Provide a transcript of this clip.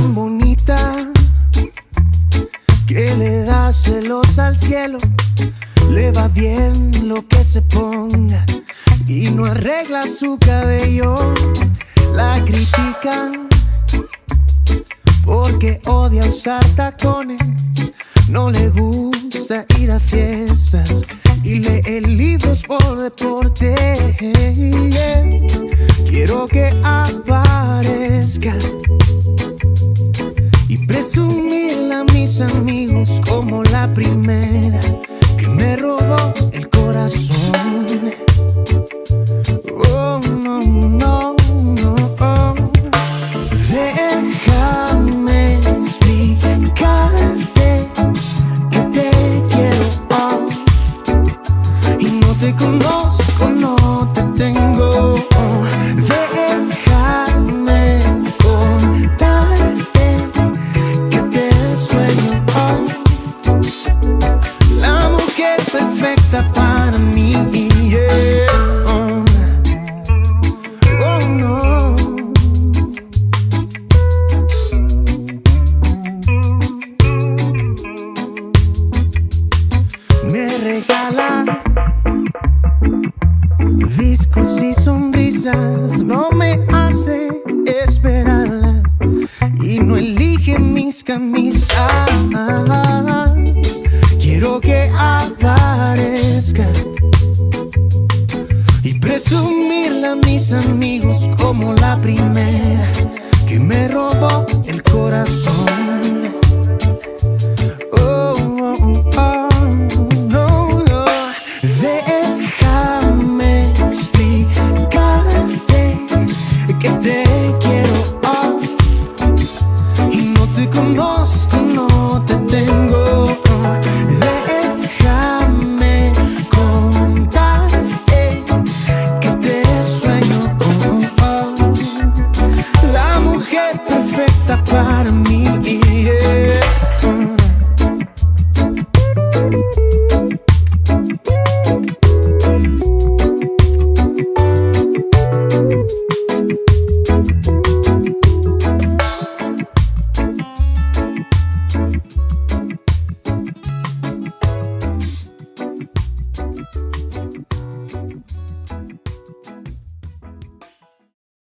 tan bonita que le da celos al cielo. Le va bien lo que se ponga y no arregla su cabello. La critican porque odia usar tacones, no le gusta ir a fiestas y lee libros por deporte. Quiero que aparezca y presumirle a mis amigos como la primera que me robó el corazón. Oh, no, no, no, oh. Déjame explicarte que te quiero, oh. Y no te conozco, no te tengo, oh. Déjame contarte que te sueño, oh. La mujer perfecta para mí, yeah. Oh, oh no. Me regala discos y sonrisas, no me hace esperarla y no elige mis camisas. Quiero que aparezca y presumirle a mis amigos como la primera que me robó el corazón. Oh, oh, oh, no, no. Déjame explicarte que te quiero, oh. Y no te conozco, no te tengo.